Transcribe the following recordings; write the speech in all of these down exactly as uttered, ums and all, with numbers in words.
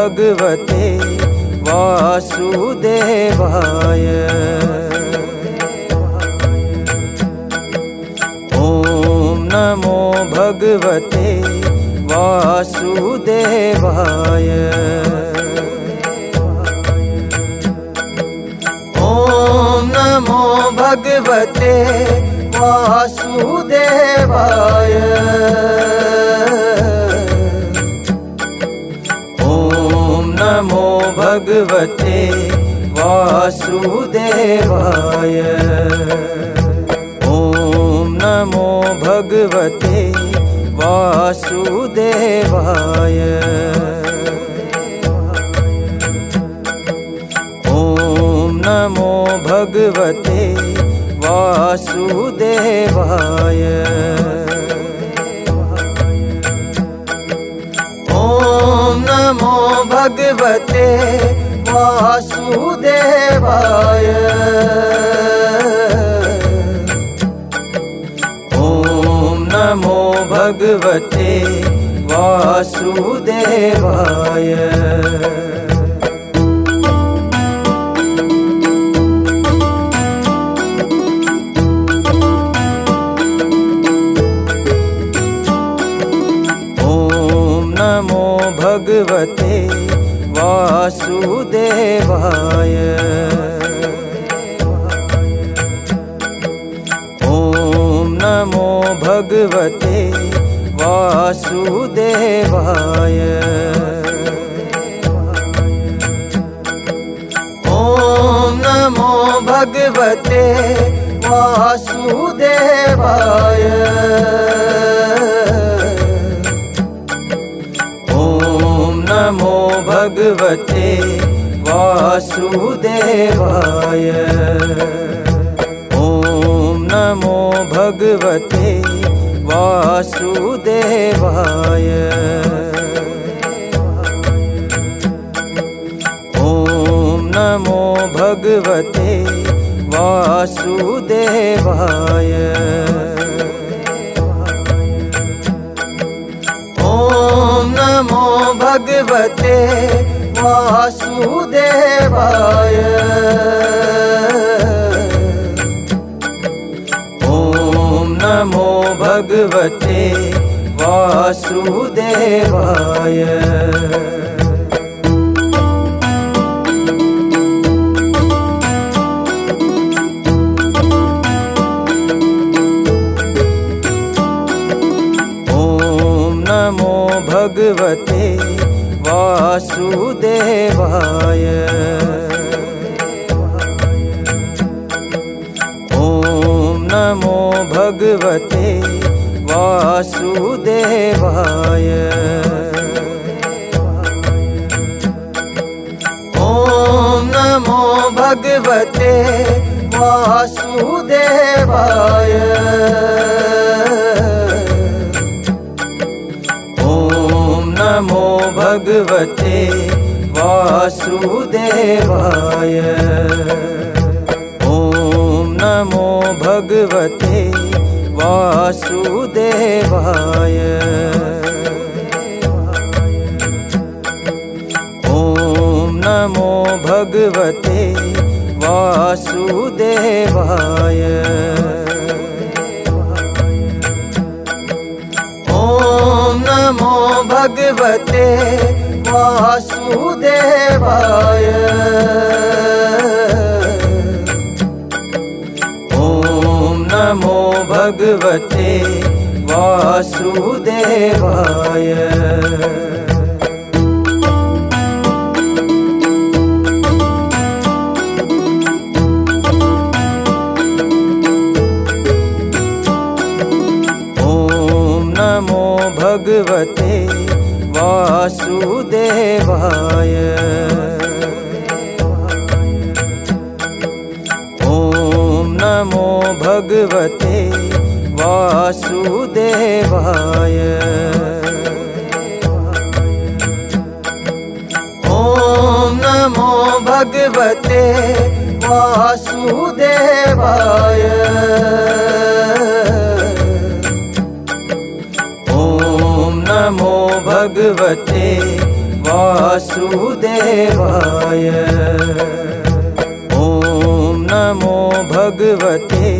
भगवते वासुदेवाय। ॐ नमो भगवते वासुदेवाय। ॐ नमो भगवते वासुदेवाय। ॐ नमो भगवते वासुदेवाय। ॐ नमो भगवते वासुदेवाय। ॐ नमो भगवते वासुदेवाय। ॐ नमो भगवते वासुदेवाय। ॐ नमो भगवते वासुदेवाय। नमो भगवते वासुदेवाय। ॐ नमो भगवते वासुदेवाय। ॐ नमो भगवते वासुदेवाय। नमो भगवते वासुदेवाय। ॐ नमो भगवते वासुदेवाय। ॐ नमो भगवते वासुदेवाय। ॐ नमो भगवते वासुदेवाय। ॐ नमो भगवते वासुदेवाय। नमो भगवते वासुदेवाय। ॐ नमो भगवते वासुदेवाय। ॐ नमो भगवते वासुदेवाय। नमो भगवते वासुदेवाय। ॐ नमो भगवते वासुदेवाय। ॐ नमो भगवते वासुदेवाय। ॐ नमो भगवते वासुदेवाय। ॐ नमो भगवते वासुदेवाय। नमो भगवते वासुदेवाय। ॐ नमो भगवते वासुदेवाय। ॐ नमो भगवते वासुदेवाय। ॐ नमो भगवते वासुदेवाय। वासुदेवाय। ॐ नमो भगवते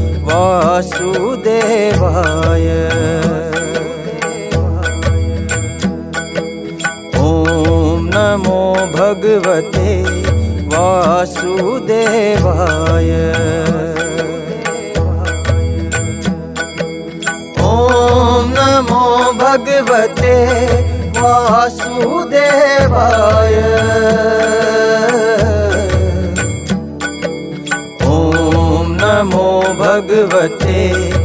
वासुदेवाय। ॐ नमो भगवते वासुदेवाय। ॐ नमो भगवते वासुदेवाय। ॐ नमो भगवते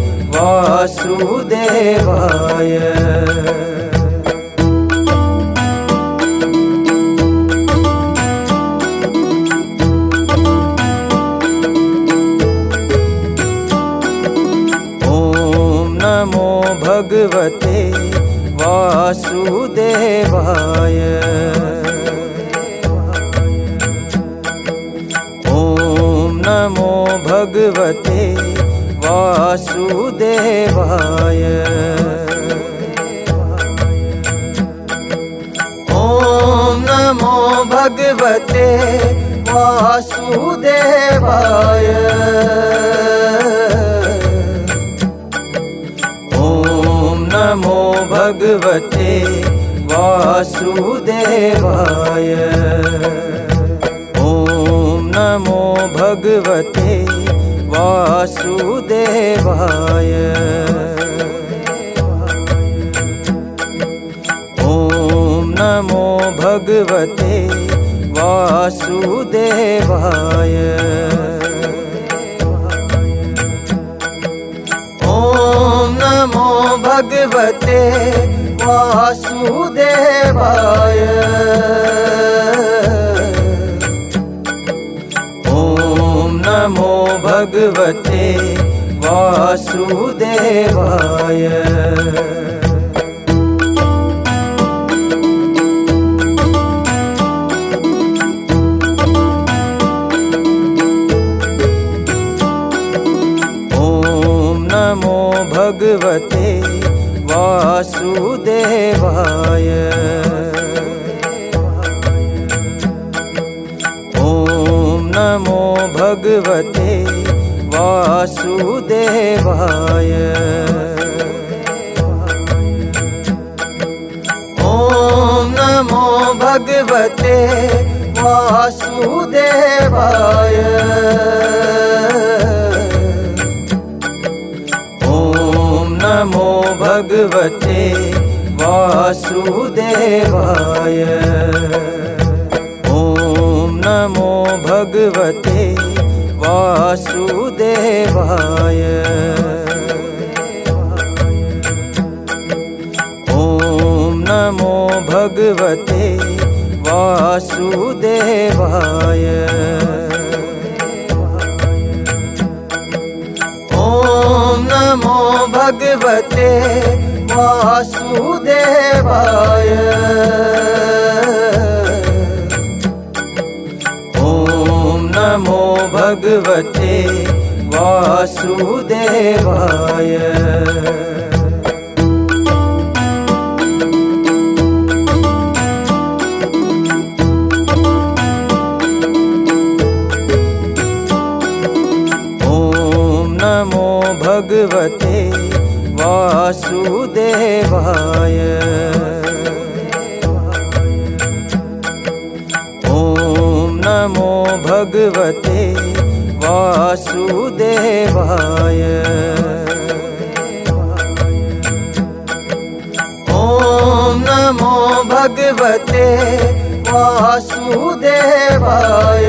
वासुदेवाय। नमो भगवते वासुदेवाय। ॐ नमो भगवते वासुदेवाय। ॐ नमो भगवते वासुदेवाय। नमो भगवते वासुदेवाय। ॐ नमो भगवते वासुदेवाय। ॐ नमो भगवते वासुदेवाय। ॐ नमो भगवते वासुदेवाय। ॐ नमो भगवते वासुदेवाय। नमो भगवते वासुदेवाय। ॐ नमो भगवते वासुदेवाय। ॐ नमो भगवते वासुदेवाय। नमो भगवते वासुदेवाय। ॐ नमो भगवते वासुदेवाय। ॐ नमो भगवते वासुदेवाय। ॐ नमो भगवते वासुदेवाय। ॐ नमो भगवते वासुदेवाय। नमो भगवते वासुदेवाय। ॐ नमो भगवते वासुदेवाय। ॐ नमो भगवते वासुदेवाय।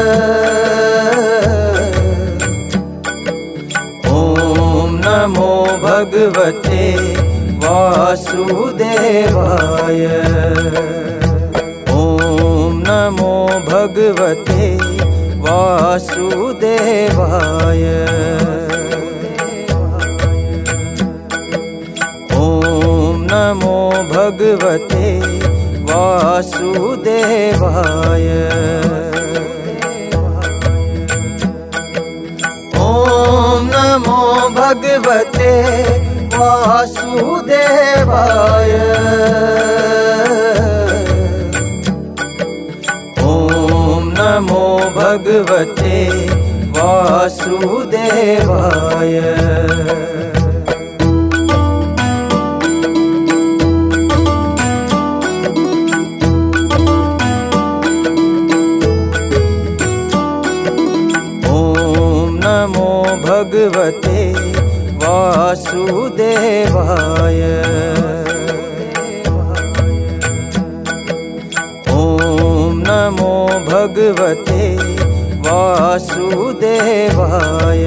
नमो भगवते वासुदेवाय। ॐ नमो भगवते वासुदेवाय। ॐ नमो भगवते वासुदेवाय। ॐ नमो भगवते वासुदेवाय। वासुदेवाय। भगवते वासुदेवाय। ओम नमो भगवते वासुदेवाय।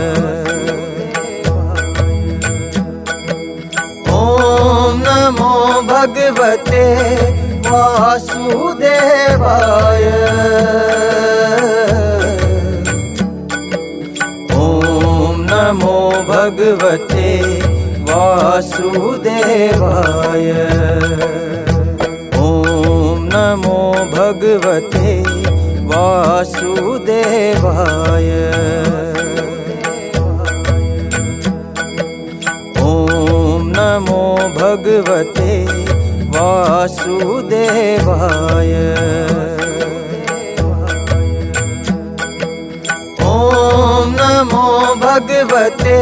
ओम नमो भगवते वासुदेवाय। नमो भगवते वासुदेवाय। ओम नमो भगवते वासुदेवाय। ओम नमो भगवते वासुदेवाय। ओम नमो भगवते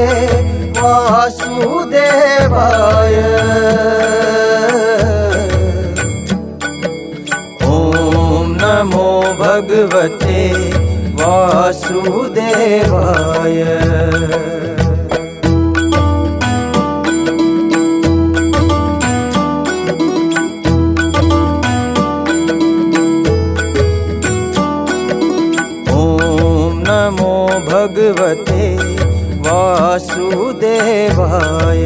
वासुदेवाय। ओम नमो भगवते वासुदेवाय। नमो भगवते वासुदेवाय।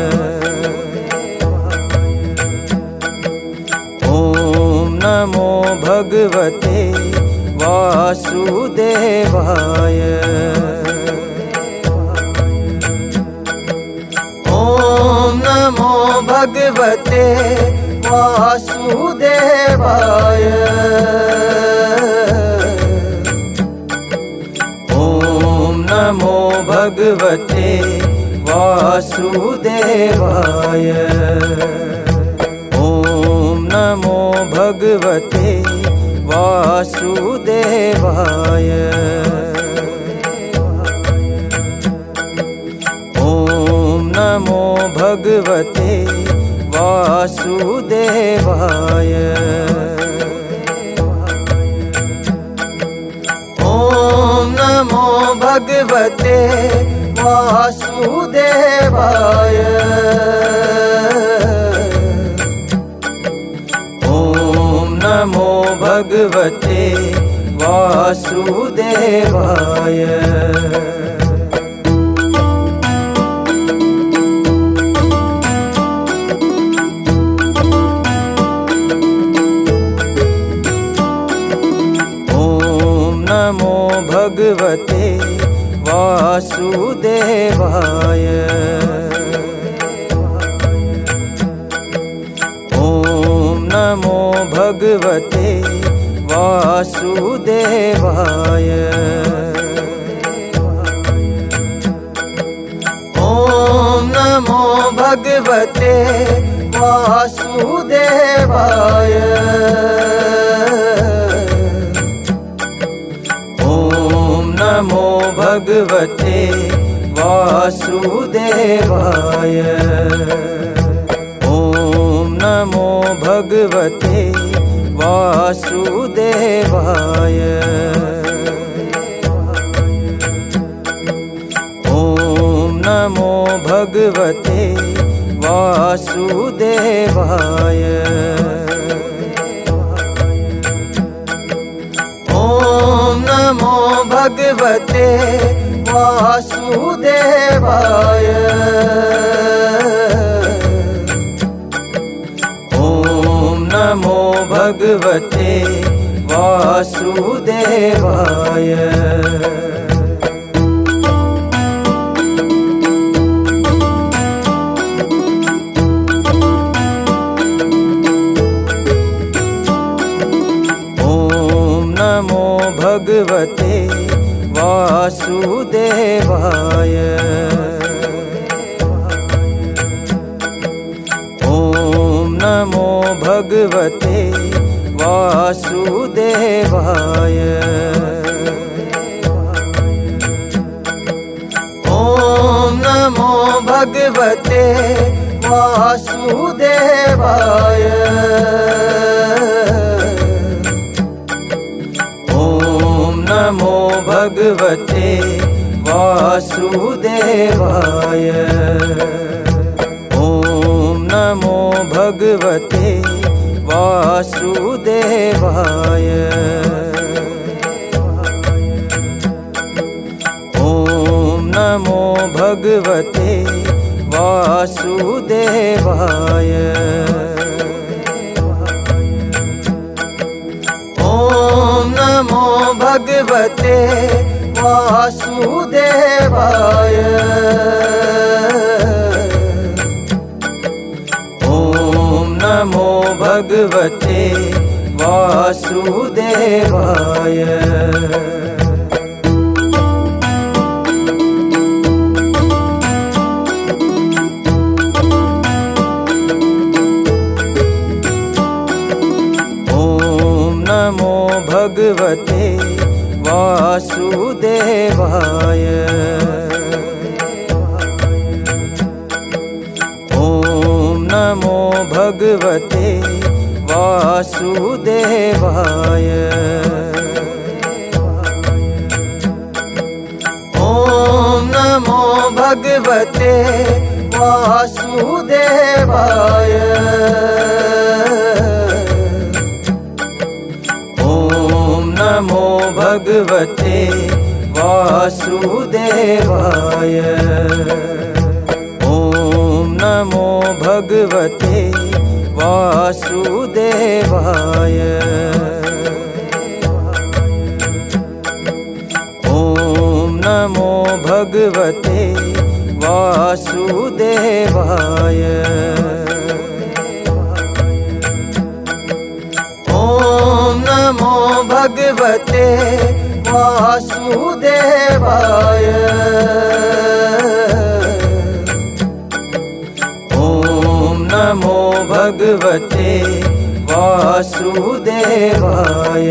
ओम नमो भगवते वासुदेवाय। ओम नमो भगवते वासुदेवाय। नमो भगवते वासुदेवाय। ओम नमो भगवते वासुदेवाय। ओम नमो भगवते वासुदेवाय। ओम नमो भगवते वासुदेवाय। ओम नमो भगवते वासुदेवाय। नमो भगवते वासुदेवाय। ओम नमो भगवते वासुदेवाय। ओम नमो भगवते वासुदेवाय। नमो भगवते वासुदेवाय। ओम नमो भगवते वासुदेवाय। ओम नमो भगवते वासुदेवाय। ओम नमो भगवते वासुदेवाय। ओम नमो भगवते वासुदेवाय। नमो भगवते वासुदेवाय। ओम नमो भगवते वासुदेवाय। भगवते वासुदेवाय। ॐ नमो भगवते वासुदेवाय। ॐ नमो भगवते वासुदेवाय। ॐ नमो भगवते वासुदेवाय। ॐ नमो भगवते वासुदेवाय। ॐ नमो भगवते वासुदेवाय। नमो भगवते वासुदेवाय। ॐ नमो भगवते वासुदेवाय। ॐ नमो भगवते वासुदेवाय। नमो भगवते वासुदेवाय। ॐ नमो भगवते वासुदेवाय। ॐ नमो भगवते वासुदेवाय। ॐ नमो भगवते वासुदेवाय। ॐ नमो भगवते वासुदेवाय।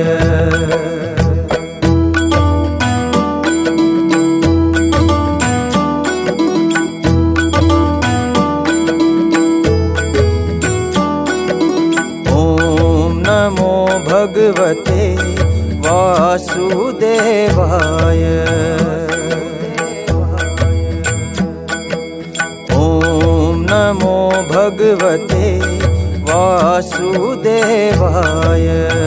नमो भगवते वासुदेवाय। ॐ नमो भगवते वासुदेवाय।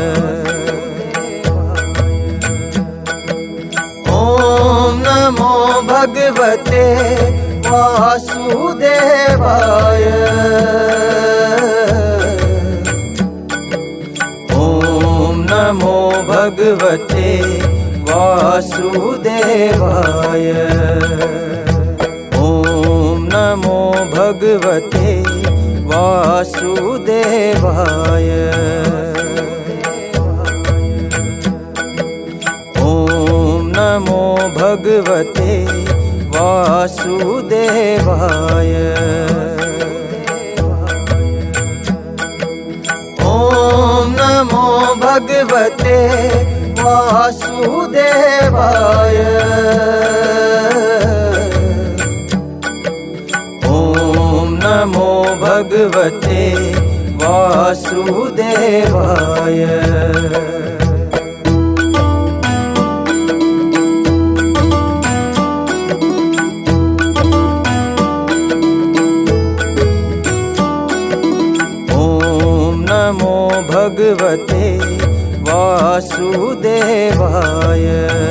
ॐ नमो भगवते वासुदेवाय। नमो भगवते वासुदेवाय। ॐ नमो भगवते वासुदेवाय। ॐ नमो भगवते वासुदेवाय। ॐ नमो भगवते वासुदेवाय। ॐ नमो भगवते वासुदेवाय। नमो भगवते वासुदेवाय।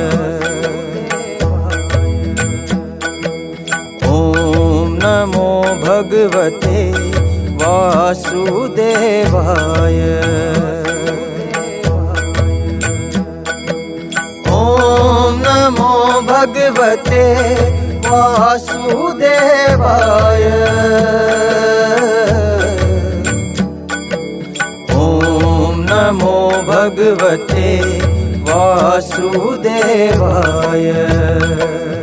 ॐ नमो भगवते वासुदेवाय। ॐ नमो भगवते वासुदेवाय। नमो भगवते वासुदेवाय।